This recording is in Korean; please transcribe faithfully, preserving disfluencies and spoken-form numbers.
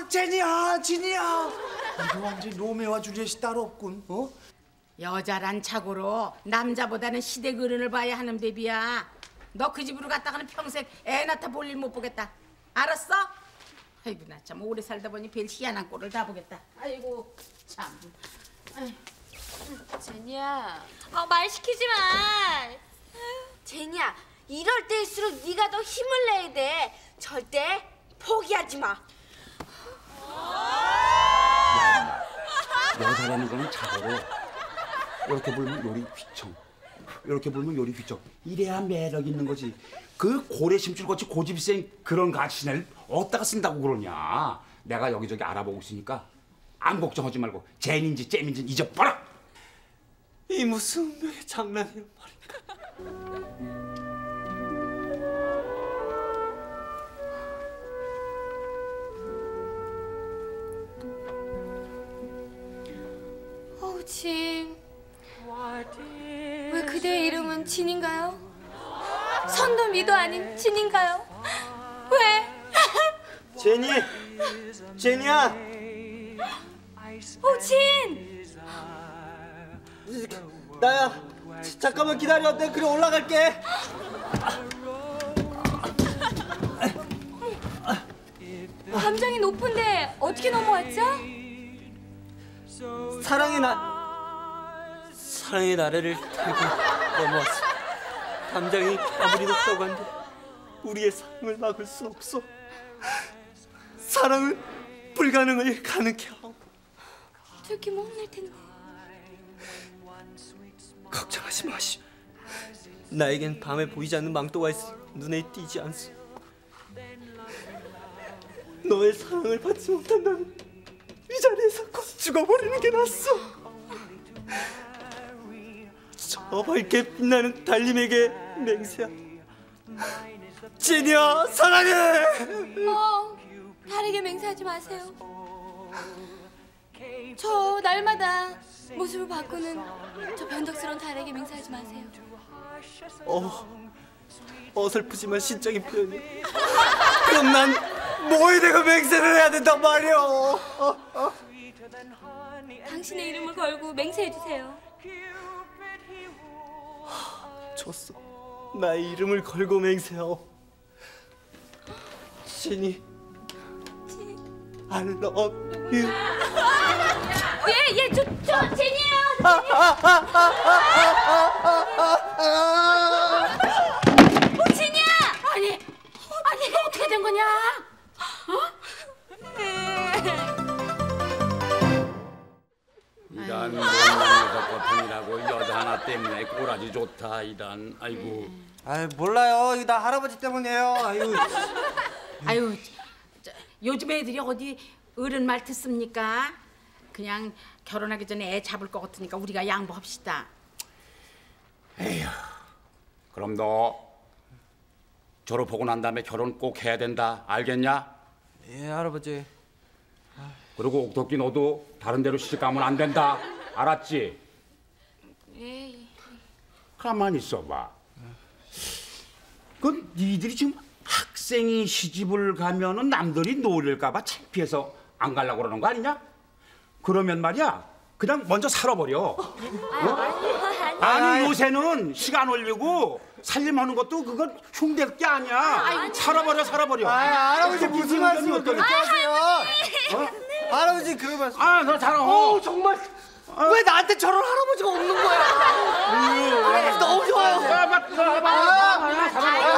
아, 제니야, 진이야. 이거 완전 로메오와 줄리엣이 따로 없군. 어? 여자란 착오로 남자보다는 시댁 어른을 봐야 하는 데비야. 너 그 집으로 갔다가는 평생 애 낳다 볼 일 못 보겠다. 알았어? 아이고 나 참 오래 살다 보니 별 희한한 꼴을 다 보겠다. 아이고 참. 아이고. 제니야, 아, 말 시키지 마. 제니야, 이럴 때일수록 네가 더 힘을 내야 돼. 절대 포기하지 마. 여자라는 거는 자고로 이렇게 불면 요리 휘청, 이렇게 불면 요리 휘청. 이래야 매력 있는 거지. 그 고래 심줄같이 고집센 그런 가치를 어디다가 쓴다고 그러냐. 내가 여기저기 알아보고 있으니까 아무 걱정하지 말고 젠인지 잼인지 잊어버려. 이 무슨 운명의 장난이란 말인가. 어우, 진. 왜 그대의 이름은 진인가요? 선도 미도 아닌 진인가요? 왜? 제니! 제니야! 오, 진! 나야! 잠깐만 기다려. 내가 그래 올라갈게. 감정이 높은데 어떻게 넘어왔죠? 사랑의 나... 사랑의 나래를 타고 넘어왔어. 감정이 아무리 높다고 한들 우리의 사랑을 막을 수 없어. 사랑은 불가능을 가능케 하고. 들키면 혼날 텐데. 걱정하지 마시오. 나에겐 밤에 보이지 않는 망토가 있어. 눈에 띄지 않소. 너의 사랑을 받지 못한다면 이 자리에서 곧 죽어버리는 게 낫소. 저 밝게 빛나는 달님에게 맹세야. 제니야, 사랑해. 어, 다르게 맹세하지 마세요. 저 날마다 모습을 바꾸는 저 변덕스러운 달에게 맹세하지 마세요. 어, 어설프지만 신적인 표현이. 그럼 난 뭐에 대고 맹세를 해야 된단 말이오. 어, 어. 당신의 이름을 걸고 맹세해 주세요. 좋소. 나의 이름을 걸고 맹세하오. 제니, I love you. 예, 예, 저, 저 제니예요. 어, 제니야. 아니, 아니 어떻게 된 거냐? 이런 놈의 거품이라고 여자 하나 때문에 꼬라지 좋다. 이런. 아이고. 아, 몰라요. 이거 다 할아버지 때문이에요. 아유. 아유 저, 요즘 애들이 어디 어른 말 듣습니까? 그냥 결혼하기 전에 애 잡을 것 같으니까 우리가 양보합시다. 에휴. 그럼 너 졸업하고 난 다음에 결혼 꼭 해야 된다. 알겠냐? 예, 할아버지. 그리고 옥토끼 너도 다른 데로 시집 가면 안 된다. 알았지? 예, 예. 가만히 있어봐. 그 니들이 지금 학생이 시집을 가면은 남들이 놀릴까봐 창피해서 안 가려고 그러는 거 아니냐? 그러면 말이야 그냥 먼저 살아버려. 어? 아니 요새는 시간 올리고 살림하는 것도 그건 흉될 게 아니야. 살아버려 살아버려. 아, 할아버지 무슨 말씀을 그렇게 하세요? 어? 할아버지 그런 말씀. 아, 너 잘. 어, 정말. 왜 나한테 저런 할아버지가 없는 거야? 할아버지 너무 좋아요. 아, 맞다. 아,